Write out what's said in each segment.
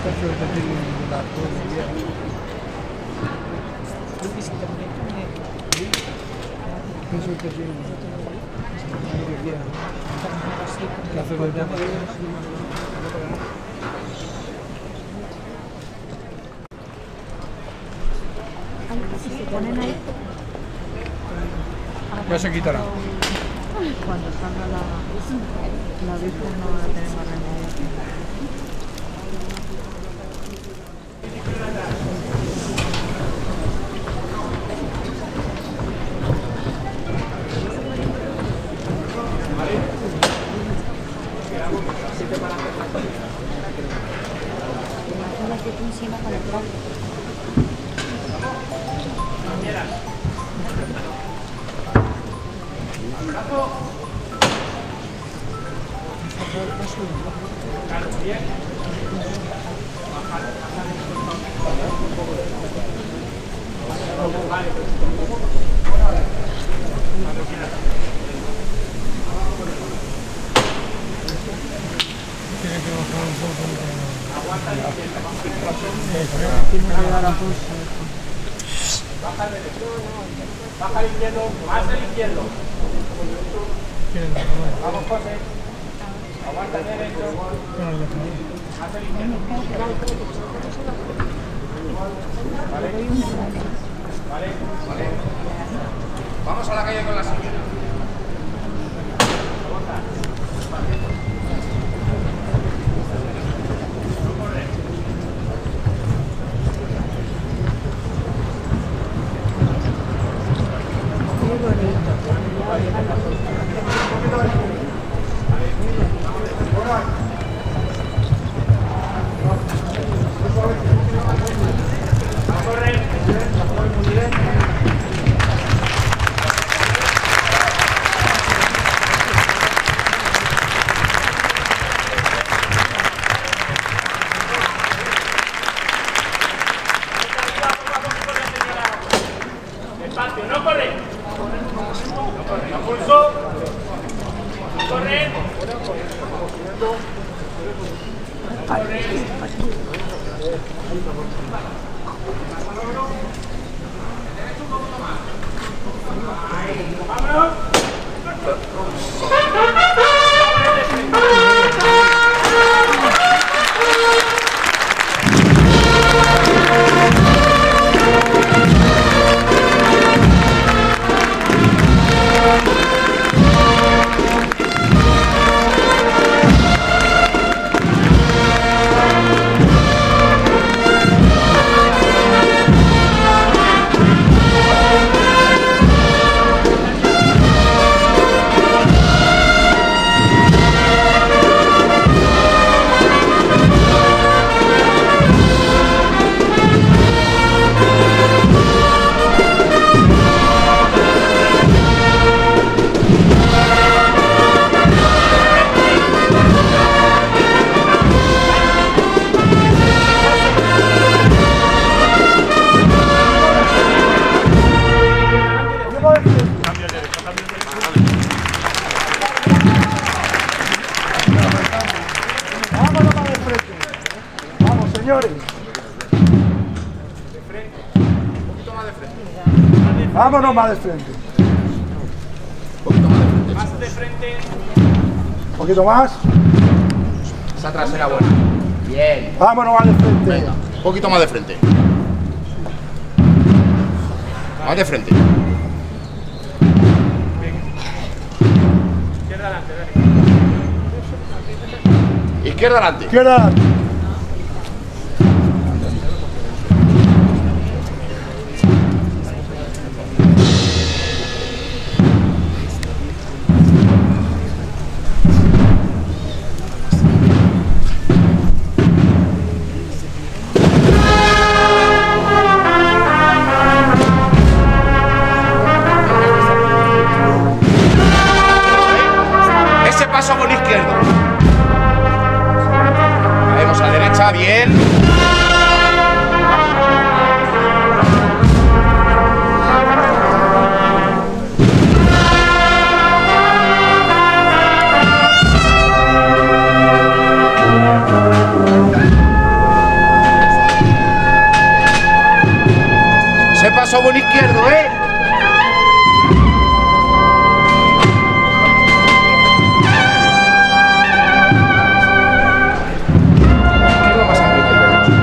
Si se ponen ahí. Ya se quitará. Cuando salga la Virgen no va a tener más remedio. Imagínate tú encima con el plato. Baja al izquierdo, más al izquierdo. Vamos, José. Aguanta el derecho. Más al izquierdo. Vale. Vale. Vale. Vamos a la calle con la silla. Despacio, no corre. No corre, no pulso. Corre. Vámonos. Señores, De frente. Un poquito más de frente. vámonos más de frente. Un poquito más de frente. Más de frente. Un poquito más. Esa trasera buena. Bien. Vámonos más de frente. Venga, un poquito más de frente. Más de frente. Izquierda adelante, dale. Izquierda adelante. Izquierda. Ese paso con izquierdo. Caemos a derecha, bien. Paso buen izquierdo, ¿eh? Izquierdo más amplio que derecho.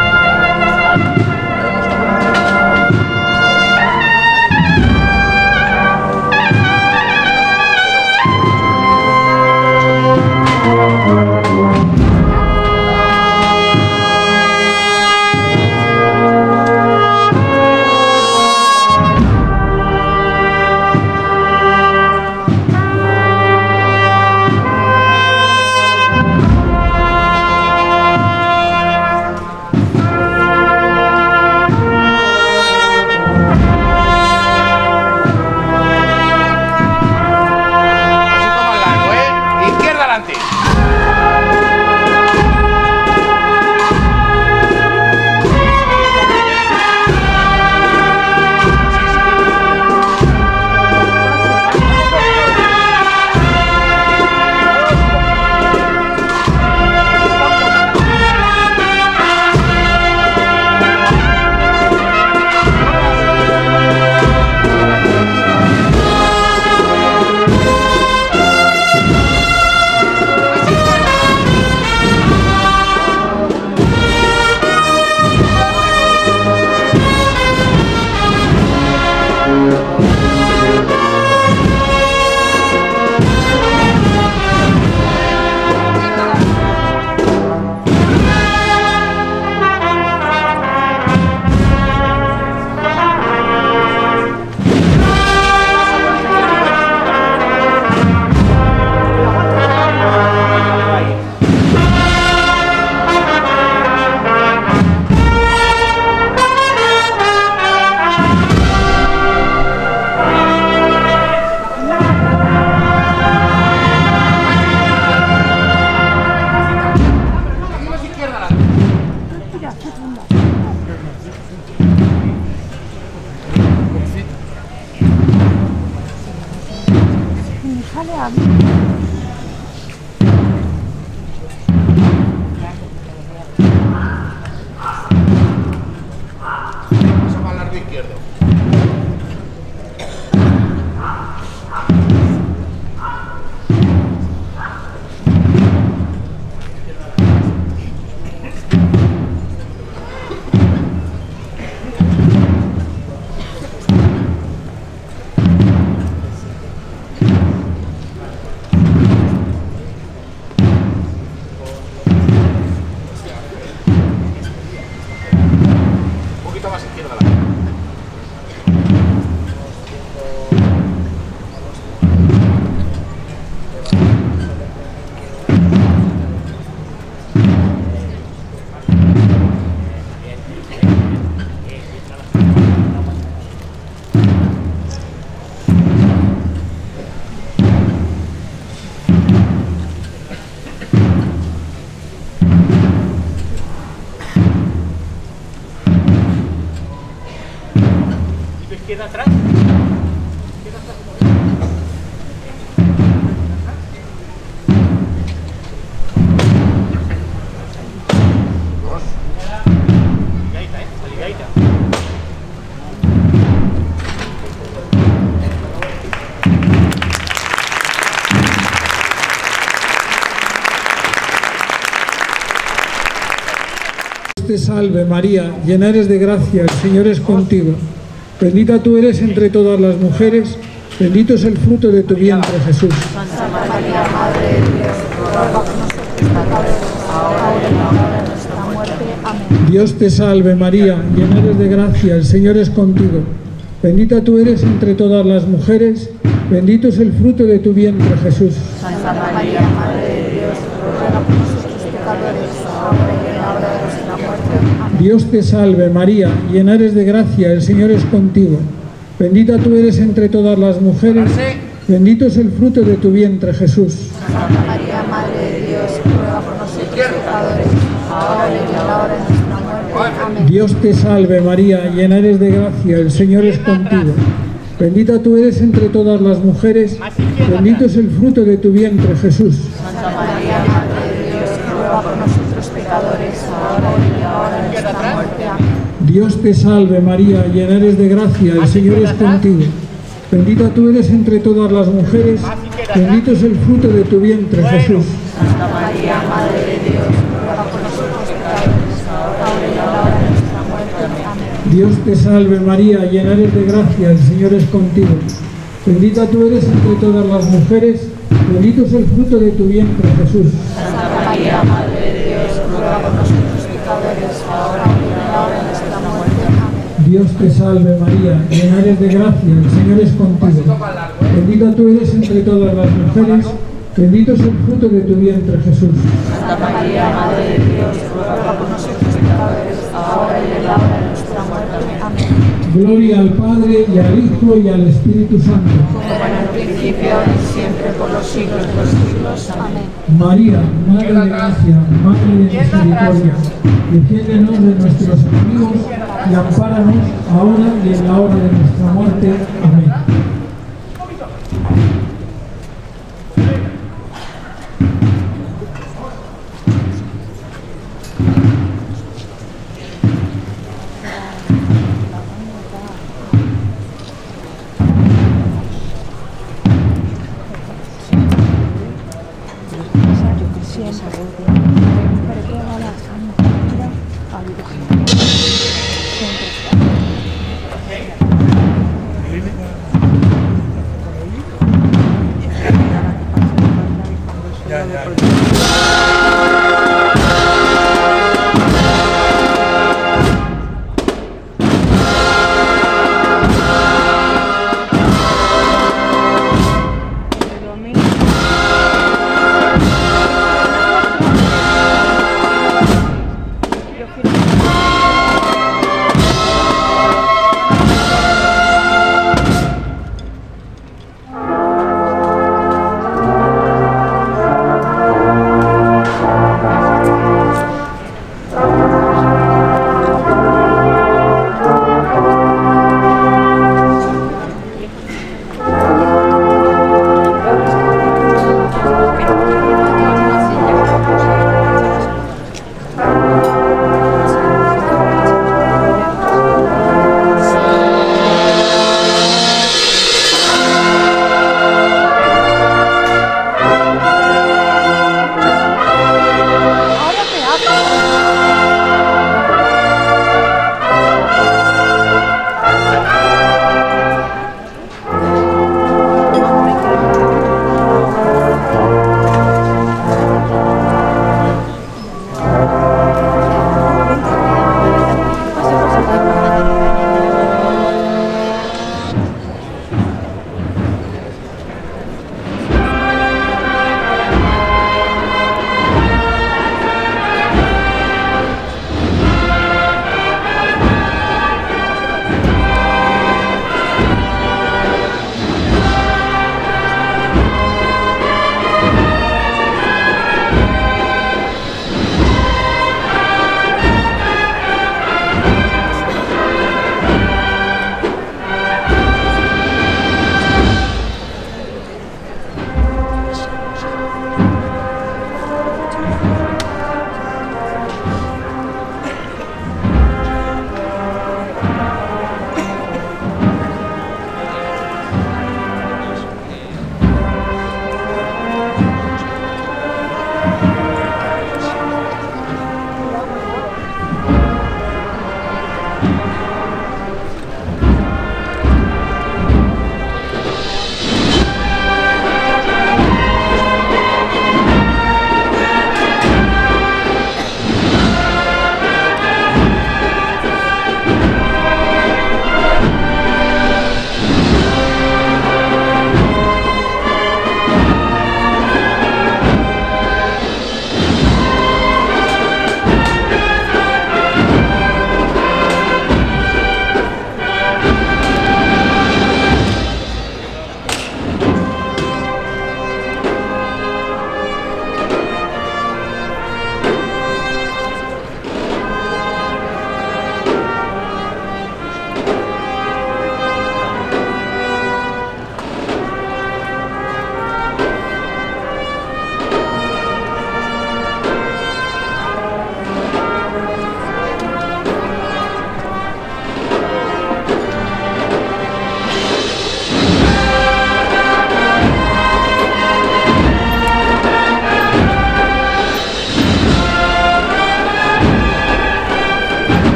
Paso más largo izquierdo. Más izquierda la izquierda atrás. Te salve María, llena eres de gracia, el Señor es contigo. Bendita tú eres entre todas las mujeres, bendito es el fruto de tu vientre, Jesús. Santa María, Madre de Dios, ruega por nosotros pecadores, ahora y en la hora de nuestra muerte. Amén. Dios te salve María, llena eres de gracia, el Señor es contigo. Bendita tú eres entre todas las mujeres, bendito es el fruto de tu vientre, Jesús. Santa María, Madre de Dios, ruega por nosotros pecadores, ahora y en la hora de nuestra muerte. Amén. Dios te salve María, llena eres de gracia, el Señor es contigo. Bendita tú eres entre todas las mujeres, bendito es el fruto de tu vientre, Jesús. Santa María, Madre de Dios, ruega por nosotros pecadores, ahora y en la hora de nuestra muerte. Amén. Dios te salve María, llena eres de gracia, el Señor es contigo. Bendita tú eres entre todas las mujeres, bendito es el fruto de tu vientre, Jesús. Santa María, Madre de Dios, ruega por nosotros pecadores, ahora y en la hora de nuestra muerte. Amén. Dios te salve María, llena eres de gracia, el Señor es contigo. Bendita tú eres entre todas las mujeres, bendito es el fruto de tu vientre, Jesús. Santa María, Madre de Dios, ruega por nosotros pecadores, ahora y en la hora de nuestra muerte. Amén. Dios te salve María, llena eres de gracia, el Señor es contigo. Bendita tú eres entre todas las mujeres, bendito es el fruto de tu vientre, Jesús. Santa María, Madre de Dios, ruega por nosotros pecadores, ahora y en la hora de nuestra muerte. Amén. Dios te salve María, llena eres de gracia, el Señor es contigo. Bendita tú eres entre todas las mujeres, bendito es el fruto de tu vientre, Jesús. Santa María, Madre de Dios, ruega por nosotros pecadores, ahora y en la hora de nuestra muerte. Amén. Gloria al Padre, y al Hijo, y al Espíritu Santo. Como en el principio, ahora y siempre, por los siglos de los siglos. Amén. María, Madre de Gracia, Madre de Misericordia, defiéndenos de nuestros enemigos y ampáranos ahora y en la hora de nuestra muerte. Amén.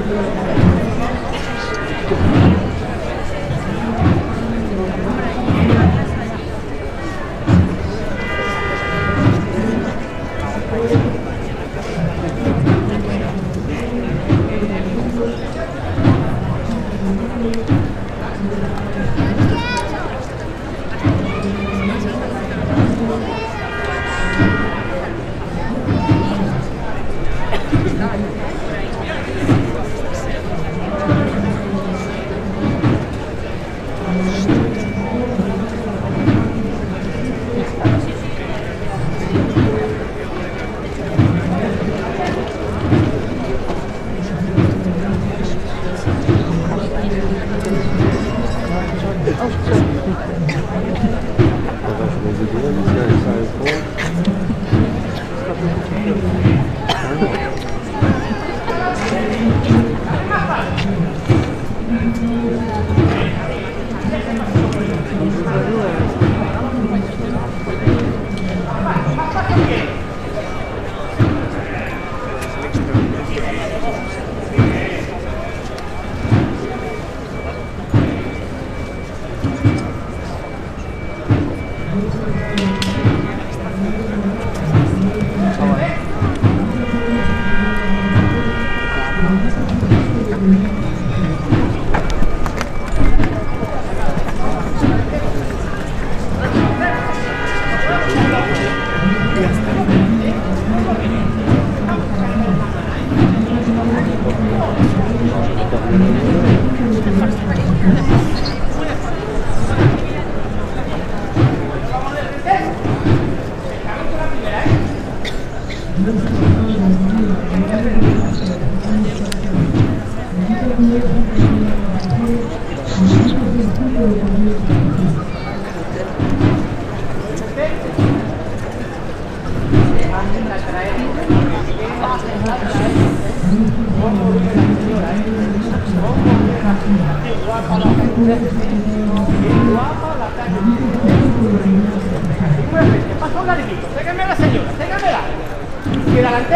Tráigame a la señora, tráigamela. ¿Quiere adelante?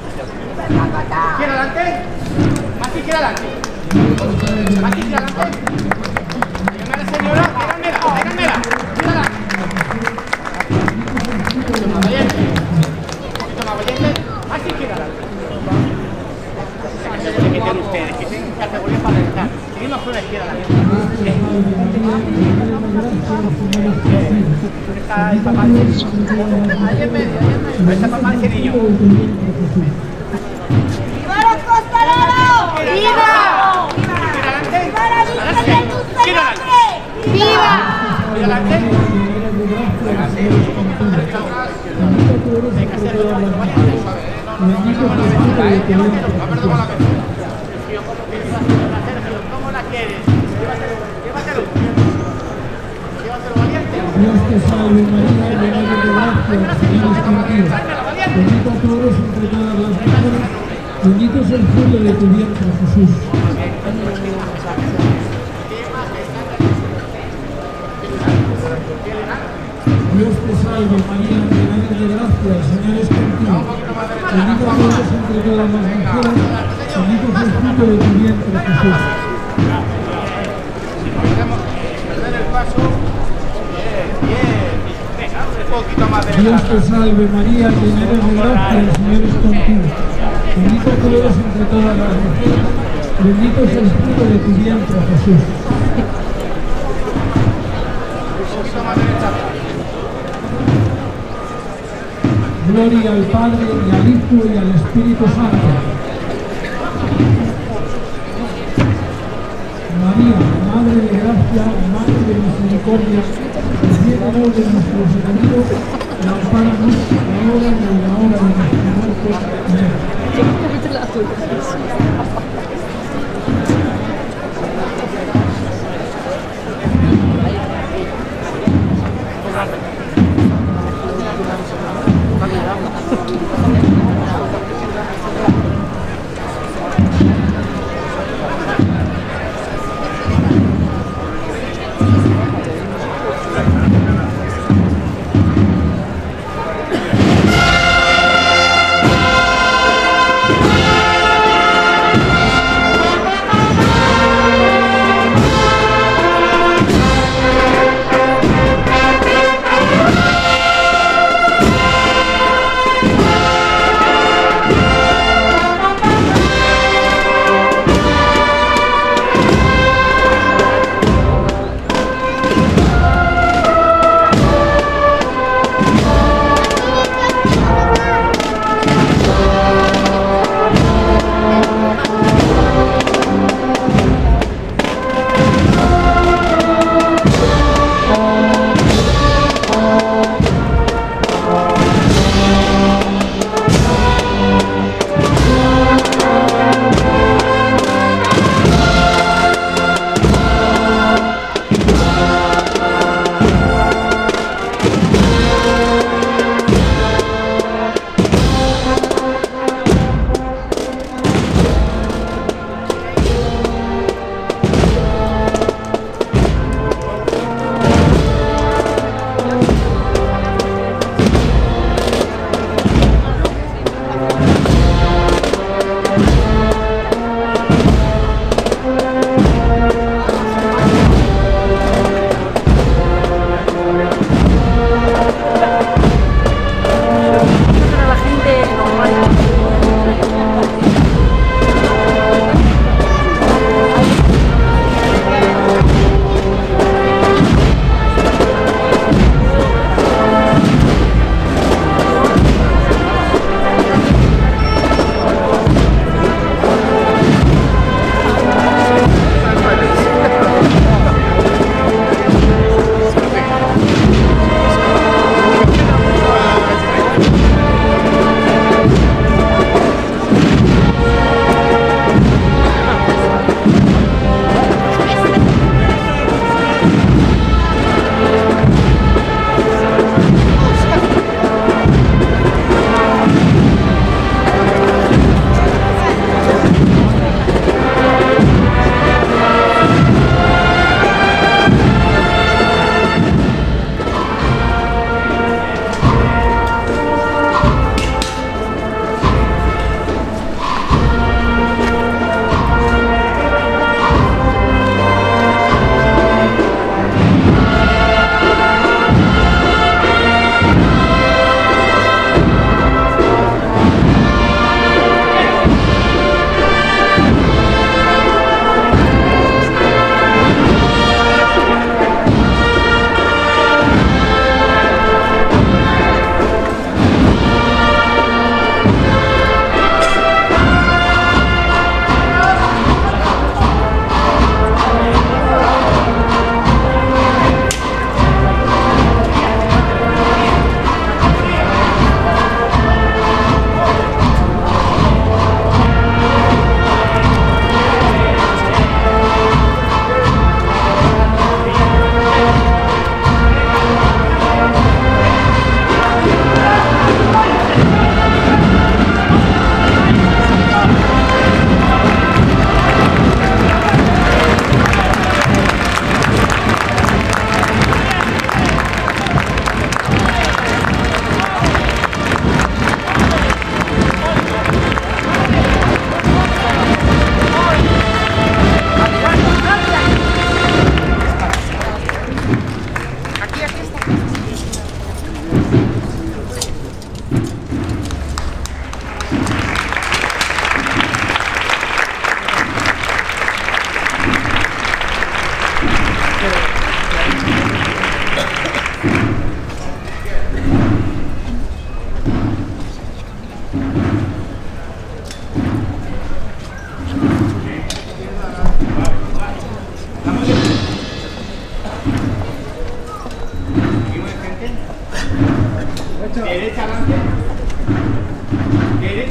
¿Quiere adelante? Aquí quiere adelante. Aquí quiere adelante. Tráigame a la señora, tráigamela, tráigamela. Quiere adelante. Un poquito más valiente. Un poquito más valiente. Aquí quiere adelante. Que tienen ustedes, que tienen categoría para adelantar. Seguimos con la izquierda adelante. Está el papá. Ahí en medio, ahí en medio. Ahí está papá ese niño. ¡Viva los costaleros! ¡Viva! ¿Quiere adelante? ¡Viva la Virgen de tu Señor! ¡Viva! ¿Quiere adelante? Hay que hacerlo con los valientes. ¿Cómo la quieres? Llévatelo. Llévatelo valiente. Dios te salve María, llena de gracia, el Señor es contigo. Bendita tú eres entre todas las mujeres, bendito es el fruto de tu vientre, Jesús. Dios te salve María, llena de gracia, el Señor es contigo. Bendita tú eres entre todas las mujeres, bendito es el fruto de tu vientre, Jesús. Si podemos perder el paso, bien. Venga, un poquito más de Dios te salve María, llena de gracia, el Señor es contigo. Bendita tú eres entre todas las mujeres, bendito es el fruto de tu vientre, Jesús. un poquito más derecha. Gloria al Padre, y al Hijo, y al Espíritu Santo. María, Madre de gracia, Madre de misericordia, defiéndonos de nuestros enemigos, y ampáranos ahora y en la hora de nuestra muerte. ¡Viva!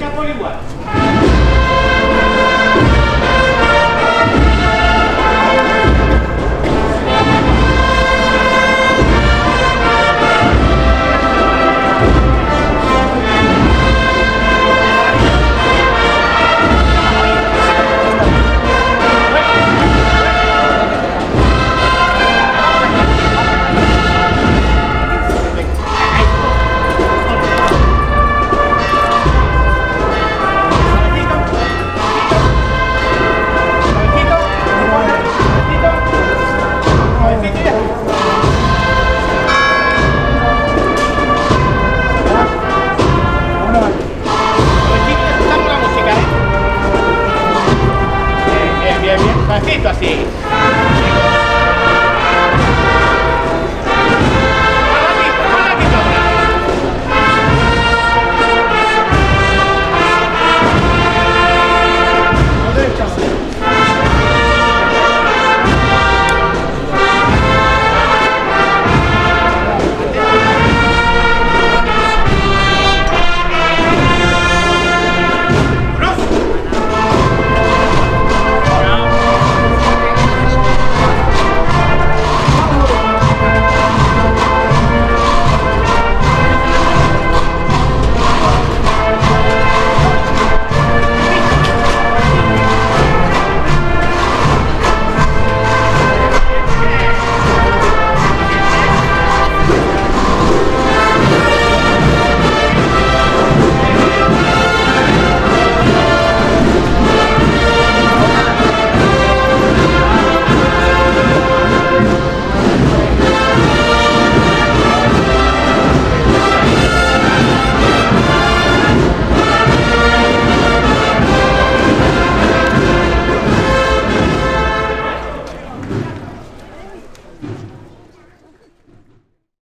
derecha por igual. Así.